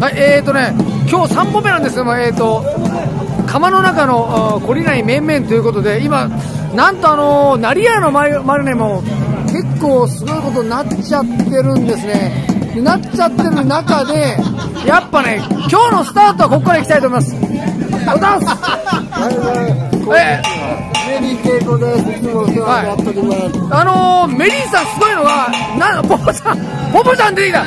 はい、今日3本目なんですけども、釜の中の懲りない面々ということで、今、なんと成屋のマリネも結構すごいことになっちゃってるんですね。なっちゃってる中で、やっぱね、今日のスタートはここからいきたいと思います。ありがとうございます。 メリー恵子です。いつもお世話になっております。 メリーさんすごいのが、ポポちゃん出てきた。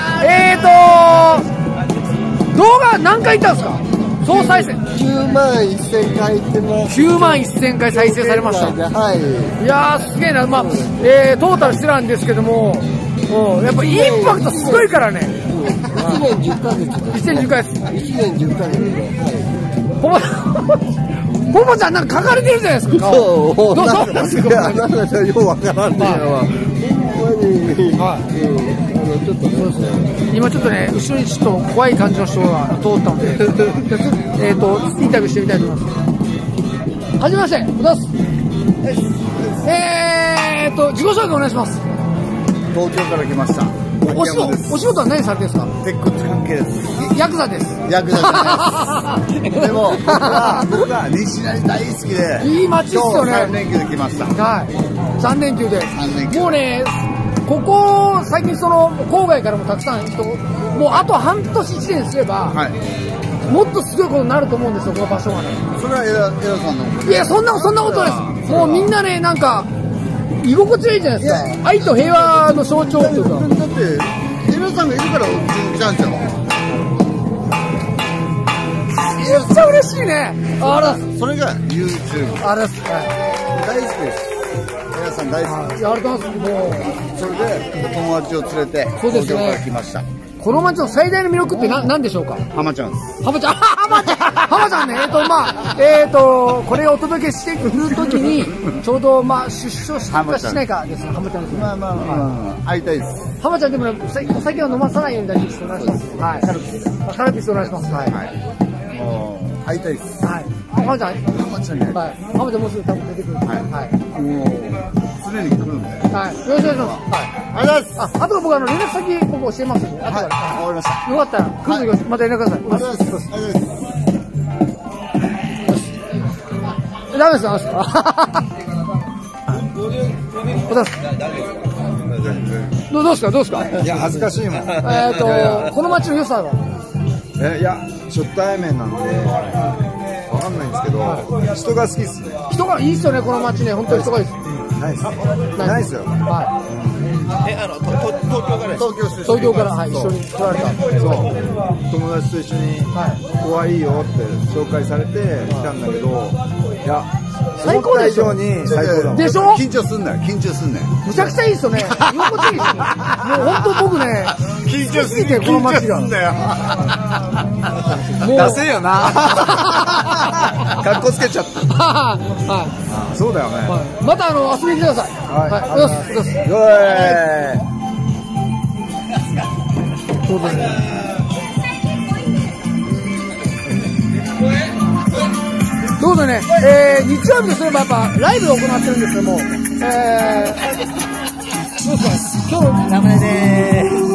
動画何回いったんですか？総再生 9万1000回いってます。 9万1000回再生されました。 はい。 いやーすげえな。まあ、トータルしてたんですけども、やっぱインパクトすごいからね。 1年10ヶ月。 1年10ヶ月。 1年10ヶ月。 ポポちゃんなんか書かれてるじゃないですか。 そう。 どうなんですか。 なんかようわからんねやわ。ちょっとそうですね。 今ちょっとね、後ろにちょっと怖い感じの人が通ったので、インタビューしてみたいと思います。はじめまして、おはようございます。自己紹介お願いします。 東京から来ました。 お仕事は何されてるんですか？ 鉄骨関係です。 ヤクザです。 ヤクザじゃないです。でも僕は西成大好きで、 いい街ですよね。 3連休で来ました。 はい。3連休で。 3連休。 もうね、ここ最近郊外からもたくさん人、もうあと半年1年すれば、はい、もっとすごいことになると思うんですよ、この場所はね。 それはエラさんの。 いや、そんなことです。もうみんなね、なんか居心地がいいじゃないですか。愛と平和の象徴というか。だってエラさんがいるからちゃんちゃん。 めっちゃ嬉しいね。 それが YouTube。 大好きです。 皆さん大好き。 ありがとうございます。もうそれで友達を連れて東京から来ました。 この町の最大の魅力って何でしょうか？ 浜ちゃんです。 浜ちゃんね。これをお届けしてくるときにちょうど出所したかしないかですね。浜ちゃんですね。 まあ会いたいです。 浜ちゃんでもね、お酒を飲まさないようにだけお願いします。はい。カルピスお願いします。はい。 もう会いたいです。 はい。浜ちゃんね。 はい。 浜ちゃんもうすぐ多分出てくる。はい。 もう常に来るんで。 はい。よろしくお願いします。はい。 ありがとうございます。 あと僕連絡先ここ教えますんで。はい。わかりました。 よかったら来るときまた連絡ください。 ありがとうございます。 ダメですよ。どうですか。 いや恥ずかしいもん。 この街の良さは。 いや初対面なんでわかんないんですけど、人が好きっすね。 人がいいっすよね、この街ね。本当に人がいいっす。 ないっすよ。 はい。東京からはい、一緒に来られた。 そう。友達と一緒にここはいいよって紹介されて来たんだけど、いや最高でしょ。 でしょ。緊張すんなよ。 むちゃくちゃいいっすよね。居心地いいっす。もう本当僕ね、 緊張すぎてこの街が。 ダセえよな。格好つけちゃった。そうだよね。 また遊びに来てください。はい。そうですね。ということでね、日曜日とすればやっぱライブを行ってるんですけども、どうですか、今日ラムネでーす。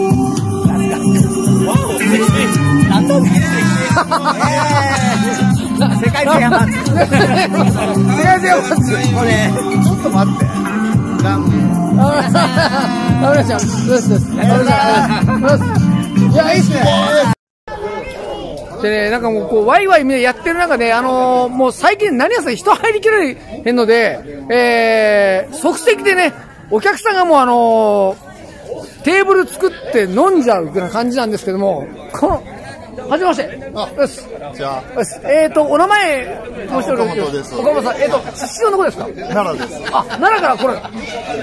なんだ世界制覇祭り。 世界制覇祭り。 これちょっと待って。 ラムネちゃん、どうです。いや、いいっすね。でね、なんかもうワイワイみんなやってる中で、もう最近何やさん人入りきれへんので、即席でね、お客さんがもうテーブル作って飲んじゃうような感じなんですけども、はじめまして。 じゃあ、 お名前、もう一人岡本です。 岡本さん、出身はどこですか？ 奈良です。 あ、奈良から来る。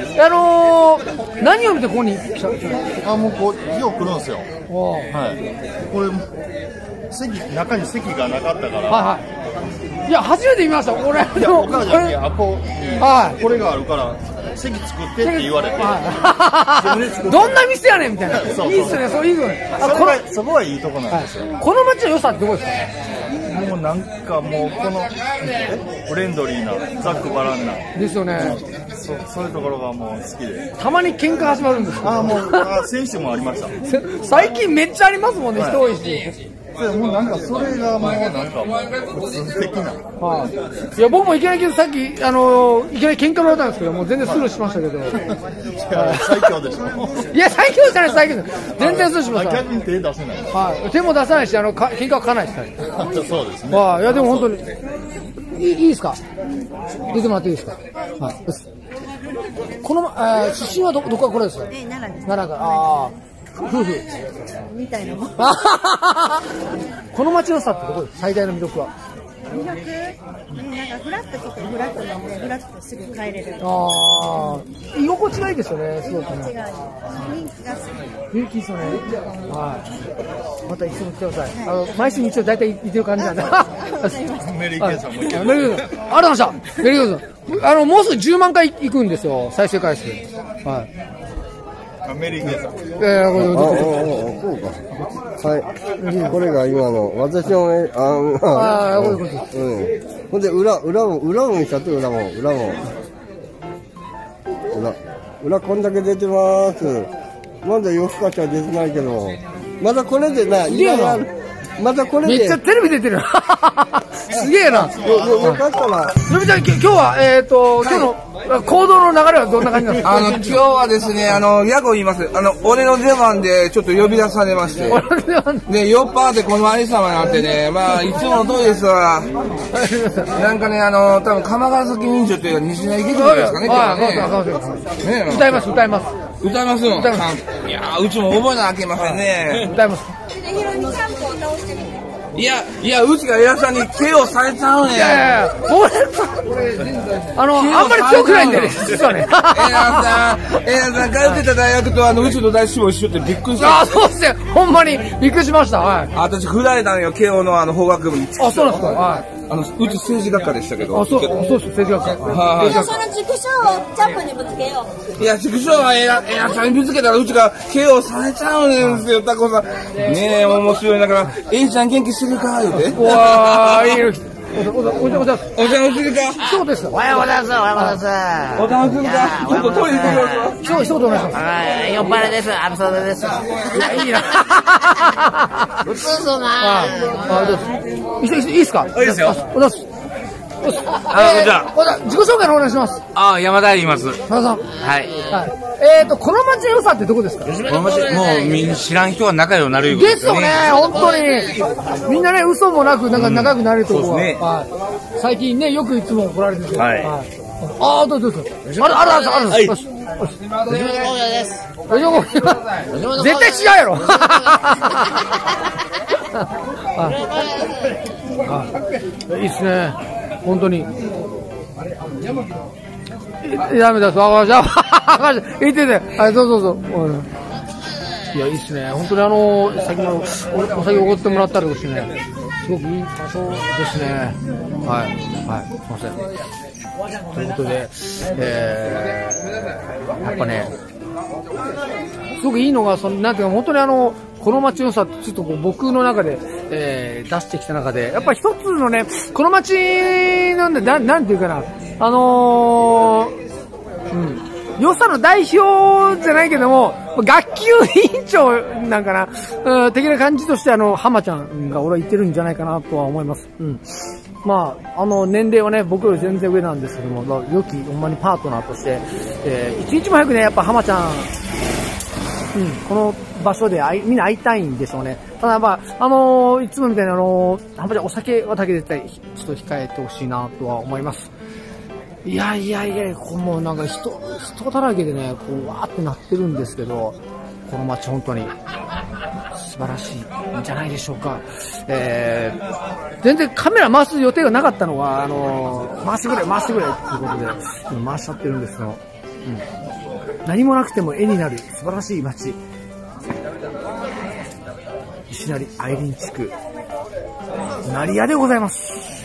何を見てここに来た？ もうよう来るんですよ。はい。これ、中に席がなかったから。 はい。いや、初めて見ました。俺、 お母ちゃんにこれがあるから、席作ってって言われて。 どんな店やねんみたいな。いいっすね、そういいよね。 そこはいいとこなんですよ。 この街の良さってどこですか？ もうなんかもうこのフレンドリーなザックバランなですよね。 そういうところがもう好きで。 たまに喧嘩始まるんですよ。 もう選手もありました。 最近めっちゃありますもんね、人多いし。 もうなんかそれがもうなんか素敵な。 はい。いや僕もいきなりさっきいきなり喧嘩もらったんですけど、もう全然スルーしましたけど。 最強でしょ。 いや最強じゃない最強。全然スルーしました。 逆に手出せない。 はい。手も出さないし喧嘩はかないですね。 そうですね。 はい。いやでも本当にいいですか。出てもらっていいですか。はい。この出身はどこかこれですか。 奈良です。 奈良から。ああ。夫婦みたいなもん。 この街のさってどこですか。最大の魅力は。 魅力、なんかフラッと来てフラッと飲んでフラッとすぐ帰れる。 ああ、居心地がいいですよね。すごくね。 違う。雰囲気が好雰囲気いいですよね。はい。またいつも来てください。毎週日曜大体行ってる感じなんで。 メリーケンさんも行ける。 メリーケンさん。ありがとうございました。メリーケンさん。もうすぐ10万回行くんですよ。再生回数。はい。 メリーケンさん。 そうか。はい。これが今の、私のね、 ああ、こういうことです。 ほんで、裏も見ちゃって、裏も。裏こんだけ出てます。まだ夜更かしは出てないけど、まだこれでな、またこれで。 めっちゃテレビ出てる。すげえな。 よかったら。 のびちゃん、今日は、今日の行動の流れはどんな感じなんですか。 今日はですね、ヤゴ言います。俺の出番でちょっと呼び出されまして。で、酔っ払ってこの有様になってね、まあ、いつもの通りですわ。なんかね、多分、鎌ヶ崎人情っていうか、西成劇場ですかね、今日はね。 歌います。 歌いますの。いやー、うちも覚えなきゃいけませんね。 歌います。 いや、うちがエアさんに KO されちゃうねん。 いや、あんまり強くないんだよね、実はね。 エアさん、通ってた大学とうちの大志望一緒ってびっくりした。 ああ、そうっすね。ほんまにびっくりしました。はい。 私、振られたのよ、慶応の法学部に。 あ、そうなんですか。はい。 うち政治学科でしたけど。 あ、そうです、政治学科。 はい。 その畜生をジャンプにぶつけよう。いや、畜生はエアさんにぶつけたらうちが KO されちゃうねんすよ、タコさん。ねえ、面白い。だから、ちゃん元気してるか言うて。 うわー、いいよ。お邪魔するか。 そうです。 おはようございます。おはようございます。 お邪魔するか。ちょっとトイレ行ってください。 一言お願いします。 酔っ払いです。アブソードです。 いや、いいな。 うつぞな。 いいですか。 いいですよ。 おざす。 こんにちは。 自己紹介のお願いします。 山田言います。 山田さん。 はい。 この町の良さってどこですか。 この町、もうみんな知らん人は仲良くなるよ。 ですよね、本当に。みんなね、嘘もなく、なんか仲良くなれるところは。最近ね、よくいつも来られてて。はい。ああ、どうぞ。ある。はい。絶対違うやろ。いいっすね。本当に。ダメだ、わかりました。言ってて。はい、どうぞ。いや、いいっすね。本当に最近のお酒おごってもらったりですね。すごくいい場所ですね。はい、すいません。ということで、やっぱね、すごくいいのが、なんていうか、本当にこの街のさ、ちょっと僕の中で、出してきた中で、やっぱり一つのね、この街なんで、なんていうかな、良さの代表じゃないけども、学級委員長なんかな、的な感じとして浜ちゃんが俺は言ってるんじゃないかなとは思います。まあ、年齢はね、僕より全然上なんですけども、良き、ほんまにパートナーとして、一日も早くね、やっぱ浜ちゃん、この場所でみんな会いたいんでしょうね。ただやっぱ、いつもみたいな浜ちゃんお酒はだけ絶対、ちょっと控えてほしいなとは思います。いや、もうなんか人だらけでね、わーってなってるんですけど、この街本当に素晴らしいんじゃないでしょうか。全然カメラ回す予定がなかったのは、回してくれっていうことで、回しちゃってるんですけど、何もなくても絵になる素晴らしい街。石成アイリン地区、成屋でございます。